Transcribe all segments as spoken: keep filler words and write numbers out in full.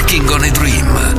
Working on a Dream.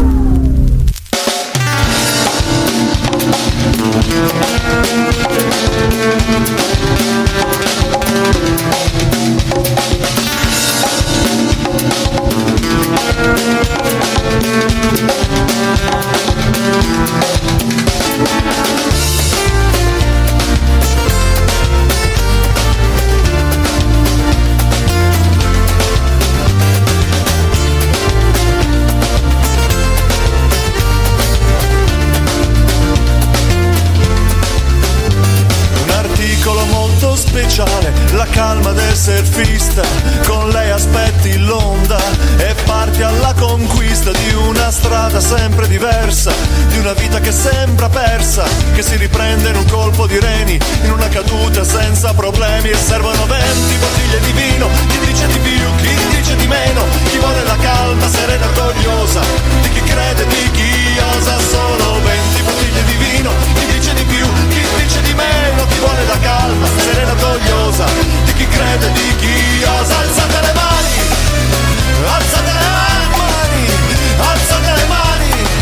La calma del surfista, con lei aspetti l'onda e parti alla conquista di una strada sempre diversa, di una vita che sembra persa, che si riprende in un colpo di reni, in una caduta senza problemi. E servono venti bottiglie di vino, chi dice di più, chi dice di meno, chi vuole la calma serena orgogliosa di chi crede, di chi osa. Solo venti bottiglie di vino, chi dice di più, chi dice di meno, chi vuole la calma serena orgogliosa di chi crede, di chi osa. Alzate le mani, alzate le mani, alzate le mani.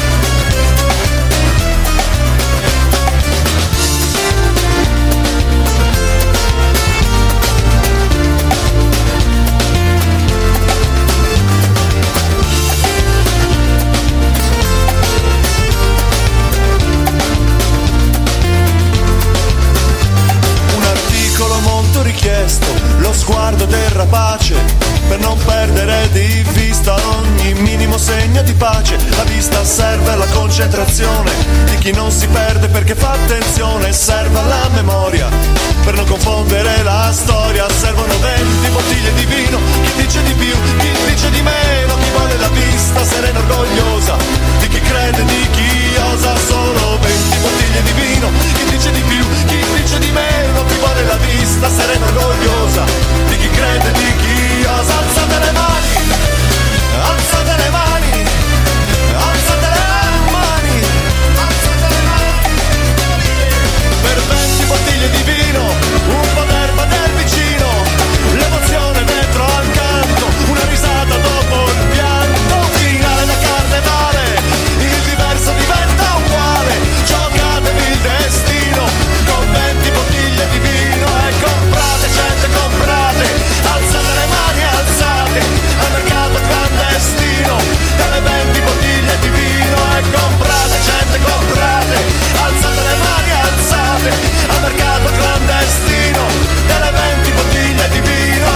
Richiesto lo sguardo del rapace per non perdere di vista ogni minimo segno di pace. La vista serve alla concentrazione di chi non si perde perché fa attenzione. Serve alla memoria per non confondere la storia. Servono venti bottiglie di vino, chi dice di più, chi dice di meno, chi vuole la vista serena orgogliosa di chi crede, di chi osa. Solo venti bottiglie di vino, chi dice di più, chi dice di meno, chi vuole la vista serena orgogliosa di chi crede, di chi osa. Alzate le mani, alzate le mani, alzate le mani, alzate le mani. Per venti bottiglie di vino, un po' d'erba del vicino, l'emozione dentro al canto, una risata dopo il pianto. Finale da carnevale, il diverso diventa uguale, giocatevi il destino con venti bottiglie di vino. E comprate, gente, comprate, alzate le mani, alzate al mercato clandestino delle venti bottiglie di vino. E comprate, gente, comprate, alzate le mani, alzate al mercato clandestino delle venti bottiglie di vino.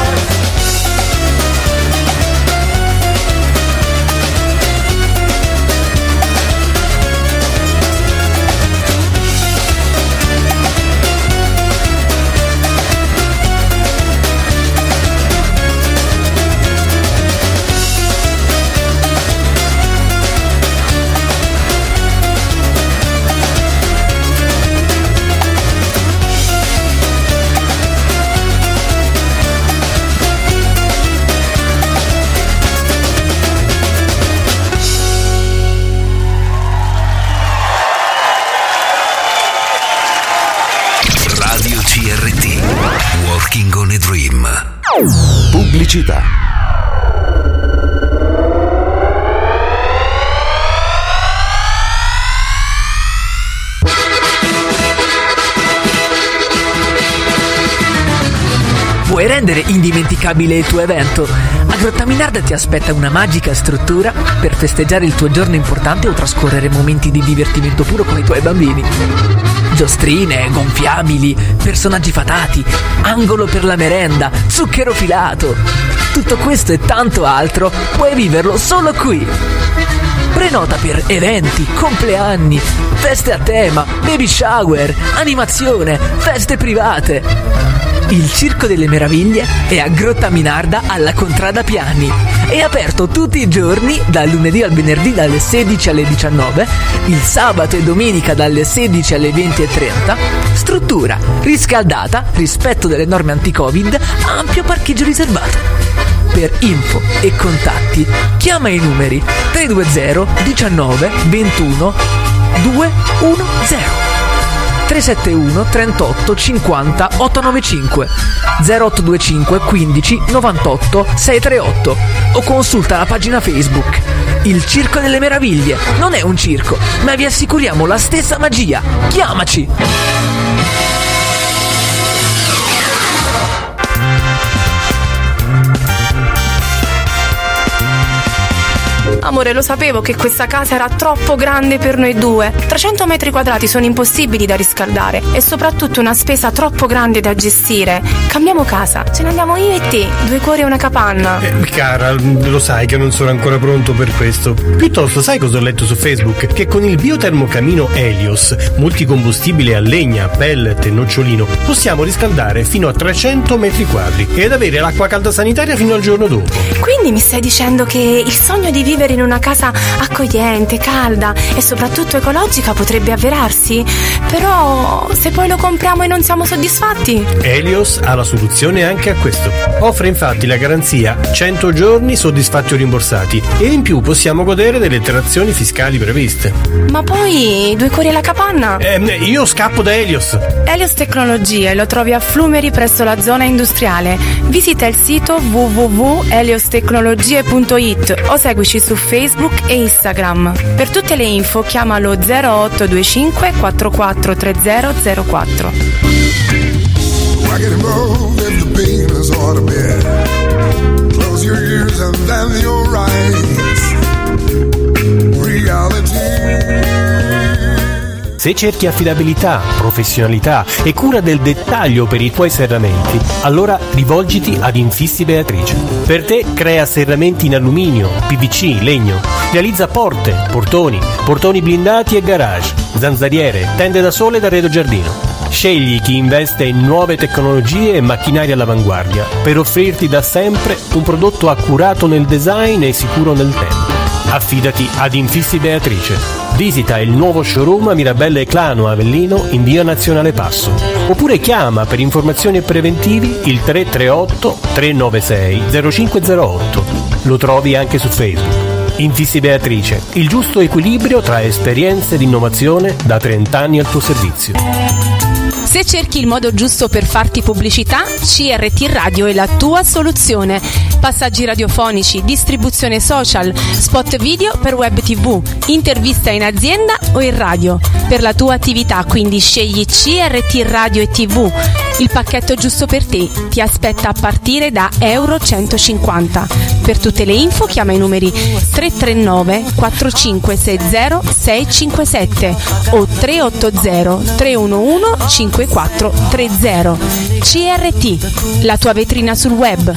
Working on a Dream. Pubblicità. Vuoi rendere indimenticabile il tuo evento? A Grotta Minarda ti aspetta una magica struttura per festeggiare il tuo giorno importante o trascorrere momenti di divertimento puro con i tuoi bambini. Giostrine, gonfiabili, personaggi fatati, angolo per la merenda, zucchero filato. Tutto questo e tanto altro puoi viverlo solo qui. Prenota per eventi, compleanni, feste a tema, baby shower, animazione, feste private. Il Circo delle Meraviglie è a Grotta Minarda alla Contrada Piani. È aperto tutti i giorni, dal lunedì al venerdì dalle sedici alle diciannove, il sabato e domenica dalle sedici alle venti e trenta. Struttura riscaldata, rispetto delle norme anti-Covid, ampio parcheggio riservato. Per info e contatti chiama i numeri tre due zero diciannove ventuno duecentozero, tre sette uno trentotto cinquanta ottocentonovantacinque, zero otto due cinque quindici novantotto seicentotrentotto o consulta la pagina Facebook Il Circo delle Meraviglie non è un circo, ma vi assicuriamo la stessa magia. Chiamaci! Amore, lo sapevo che questa casa era troppo grande per noi due. trecento metri quadrati sono impossibili da riscaldare e soprattutto una spesa troppo grande da gestire. Cambiamo casa, ce ne andiamo io e te, due cuori e una capanna. Eh, cara, lo sai che non sono ancora pronto per questo. Piuttosto, sai cosa ho letto su Facebook? Che con il biotermocamino Helios, multicombustibile a legna, pellet e nocciolino, possiamo riscaldare fino a trecento metri quadri ed avere l'acqua calda sanitaria fino al giorno dopo. Quindi mi stai dicendo che il sogno di vivere in una casa accogliente, calda e soprattutto ecologica potrebbe avverarsi? Però se poi lo compriamo e non siamo soddisfatti? Helios ha la soluzione anche a questo. Offre infatti la garanzia cento giorni soddisfatti o rimborsati e in più possiamo godere delle detrazioni fiscali previste. Ma poi due cuori alla capanna? Eh, io scappo da Helios. Helios Tecnologie lo trovi a Flumeri presso la zona industriale. Visita il sito w w w punto helios tecnologie punto it o seguici su Facebook e Instagram. Per tutte le info chiama lo zero otto due cinque quattro quattro tre zero zero quattro. Se cerchi affidabilità, professionalità e cura del dettaglio per i tuoi serramenti, allora rivolgiti ad Infissi Beatrice. Per te crea serramenti in alluminio, P V C, legno. Realizza porte, portoni, portoni blindati e garage, zanzariere, tende da sole ed arredo giardino. Scegli chi investe in nuove tecnologie e macchinari all'avanguardia per offrirti da sempre un prodotto accurato nel design e sicuro nel tempo. Affidati ad Infissi Beatrice. Visita il nuovo showroom a Mirabelle e Clano Avellino in via Nazionale Passo. Oppure chiama per informazioni e preventivi il tre tre otto tre nove sei zero cinque zero otto. Lo trovi anche su Facebook. Infissi Beatrice, il giusto equilibrio tra esperienze ed innovazione da trenta anni al tuo servizio. Se cerchi il modo giusto per farti pubblicità, C R T Radio è la tua soluzione. Passaggi radiofonici, distribuzione social, spot video per web tv, intervista in azienda o in radio. Per la tua attività quindi scegli C R T Radio e tivù. Il pacchetto giusto per te ti aspetta a partire da euro centocinquanta. Per tutte le info chiama i numeri tre tre nove quattro cinque sei zero sei cinque sette o tre otto zero tre uno uno cinque quattro tre zero. C R T, la tua vetrina sul web.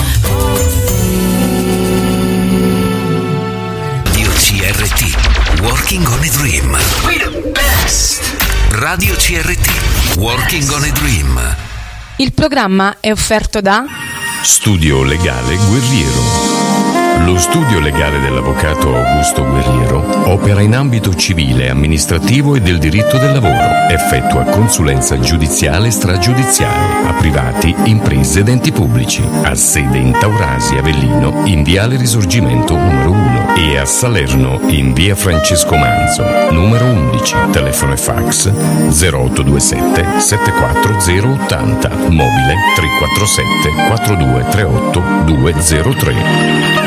Radio C R T, Working on a Dream. We the best. Radio C R T, Working on a Dream. Il programma è offerto da Studio Legale Guerriero. Lo studio legale dell'avvocato Augusto Guerriero opera in ambito civile, amministrativo e del diritto del lavoro. Effettua consulenza giudiziale e stragiudiziale a privati, imprese ed enti pubblici. Ha sede in Taurasi, Avellino, in Viale Risorgimento numero uno e a Salerno, in via Francesco Manzo, numero undici. Telefono e fax zero otto due sette sette quattro zero otto zero, mobile tre quattro sette quattro due tre otto due zero tre.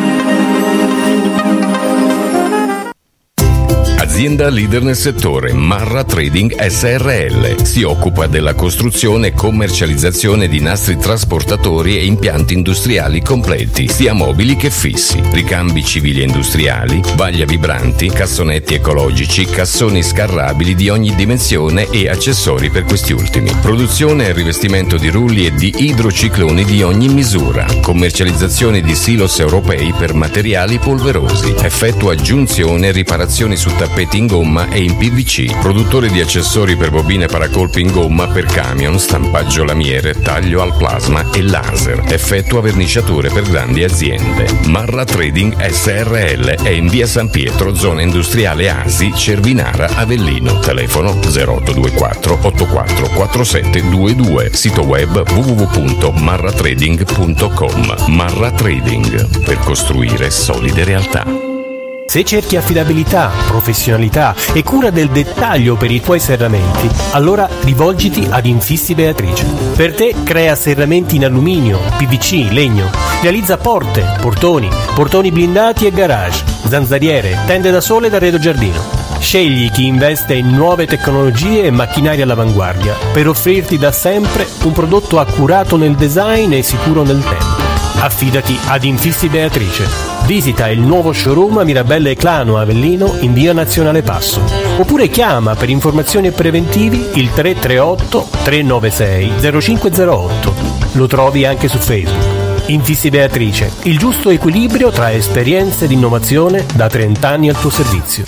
Azienda leader nel settore, Marra Trading S R L. Si occupa della costruzione e commercializzazione di nastri trasportatori e impianti industriali completi, sia mobili che fissi, ricambi civili e industriali, vaglia vibranti, cassonetti ecologici, cassoni scarrabili di ogni dimensione e accessori per questi ultimi. Produzione e rivestimento di rulli e di idrocicloni di ogni misura. Commercializzazione di silos europei per materiali polverosi. Effettua aggiunzione e riparazioni su tappeti in gomma e in P V C. Produttore di accessori per bobine paracolpi in gomma per camion, stampaggio lamiere, taglio al plasma e laser. Effettua verniciature per grandi aziende. Marra Trading S R L è in via San Pietro, zona industriale Asi, Cervinara, Avellino. Telefono zero otto due quattro otto quattro quattro sette due due. Sito web w w w punto marra trading punto com. Marra Trading, per costruire solide realtà. Se cerchi affidabilità, professionalità e cura del dettaglio per i tuoi serramenti, allora rivolgiti ad Infissi Beatrice. Per te crea serramenti in alluminio, P V C, legno. Realizza porte, portoni, portoni blindati e garage, zanzariere, tende da sole da Redo Giardino. Scegli chi investe in nuove tecnologie e macchinari all'avanguardia per offrirti da sempre un prodotto accurato nel design e sicuro nel tempo. Affidati ad Infissi Beatrice. Visita il nuovo showroom a Mirabelle Eclano Avellino in via Nazionale Passo. Oppure chiama per informazioni e preventivi il tre tre otto tre nove sei zero cinque zero otto. Lo trovi anche su Facebook. Infissi Beatrice, il giusto equilibrio tra esperienze ed innovazione da trenta anni al tuo servizio.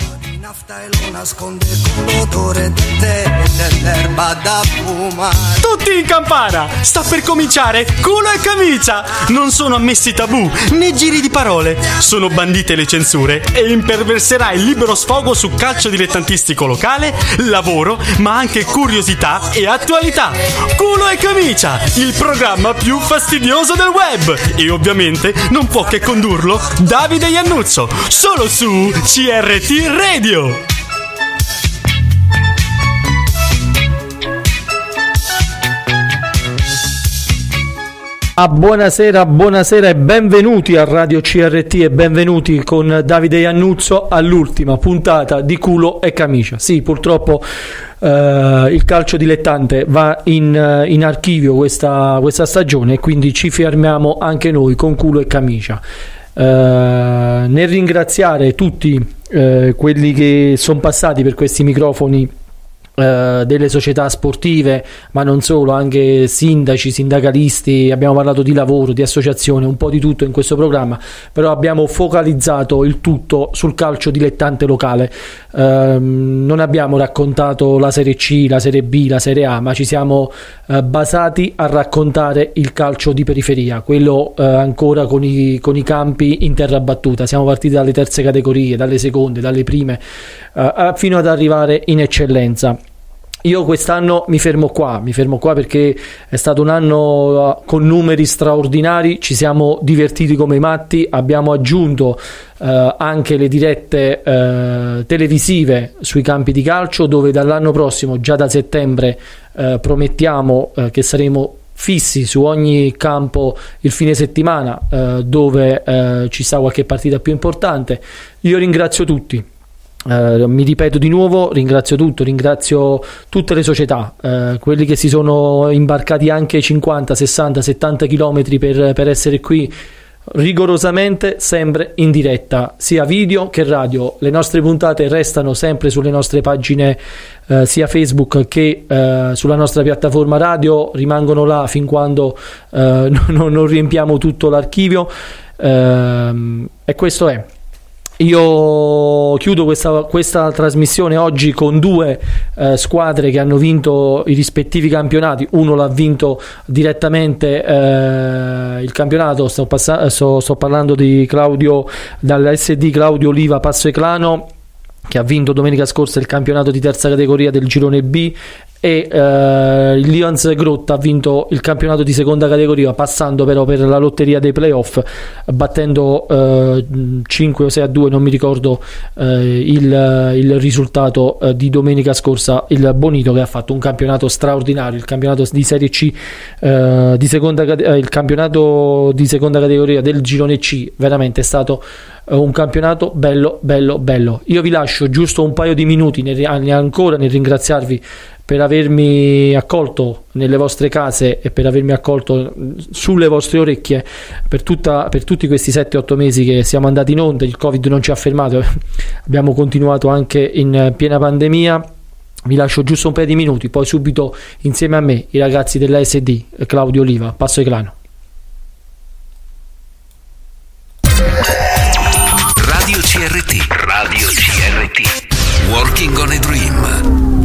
Tutti in campana! Sta per cominciare Culo e Camicia! Non sono ammessi tabù né giri di parole, sono bandite le censure e imperverserà il libero sfogo su calcio dilettantistico locale, lavoro, ma anche curiosità e attualità. Culo e Camicia, il programma più fastidioso del web, e ovviamente non può che condurlo Davide Iannuzzo, solo su C R T Radio. Ah, buonasera, buonasera e benvenuti a Radio C R T e benvenuti con Davide Iannuzzo all'ultima puntata di Culo e Camicia. Sì, purtroppo eh, il calcio dilettante va in, in archivio questa, questa stagione e quindi ci fermiamo anche noi con Culo e Camicia. Eh, nel ringraziare tutti eh, quelli che sono passati per questi microfoni delle società sportive, ma non solo, anche sindaci, sindacalisti, abbiamo parlato di lavoro, di associazione, un po' di tutto in questo programma, però abbiamo focalizzato il tutto sul calcio dilettante locale. Eh, non abbiamo raccontato la Serie C, la Serie B, la Serie A, ma ci siamo eh, basati a raccontare il calcio di periferia, quello eh, ancora con i, con i campi in terra battuta. Siamo partiti dalle terze categorie, dalle seconde, dalle prime, eh, fino ad arrivare in eccellenza. Io quest'anno mi fermo qua, mi fermo qua perché è stato un anno con numeri straordinari, ci siamo divertiti come matti, abbiamo aggiunto eh, anche le dirette eh, televisive sui campi di calcio, dove dall'anno prossimo, già da settembre, eh, promettiamo eh, che saremo fissi su ogni campo il fine settimana eh, dove eh, ci sta qualche partita più importante. Io ringrazio tutti. Uh, mi ripeto di nuovo, ringrazio tutto, ringrazio tutte le società, uh, quelli che si sono imbarcati anche cinquanta, sessanta, settanta chilometri per, per essere qui rigorosamente sempre in diretta, sia video che radio. Le nostre puntate restano sempre sulle nostre pagine uh, sia Facebook che uh, sulla nostra piattaforma radio, rimangono là fin quando uh, non, non riempiamo tutto l'archivio, uh, e questo è. Io chiudo questa, questa trasmissione oggi con due eh, squadre che hanno vinto i rispettivi campionati. Uno l'ha vinto direttamente eh, il campionato, sto, pass- sto, sto parlando di Claudio, dalla S D Claudio Oliva Passo Eclano, che ha vinto domenica scorsa il campionato di terza categoria del girone B, e eh, il Lions Grotta ha vinto il campionato di seconda categoria, passando però per la lotteria dei playoff, battendo eh, cinque o sei a due, non mi ricordo eh, il, il risultato eh, di domenica scorsa, il Bonito, che ha fatto un campionato straordinario, il campionato di Serie C, eh, di seconda, eh, il campionato di seconda categoria del girone C, veramente è stato un campionato bello bello bello. Io vi lascio giusto un paio di minuti nel, ancora nel ringraziarvi per avermi accolto nelle vostre case e per avermi accolto sulle vostre orecchie per, tutta, per tutti questi sette otto mesi che siamo andati in onda. Il Covid non ci ha fermato, abbiamo continuato anche in piena pandemia. Vi lascio giusto un paio di minuti, poi subito insieme a me i ragazzi della S D Claudio Oliva Passo Eclano. Radio C R T, Radio C R T, Working on a Dream.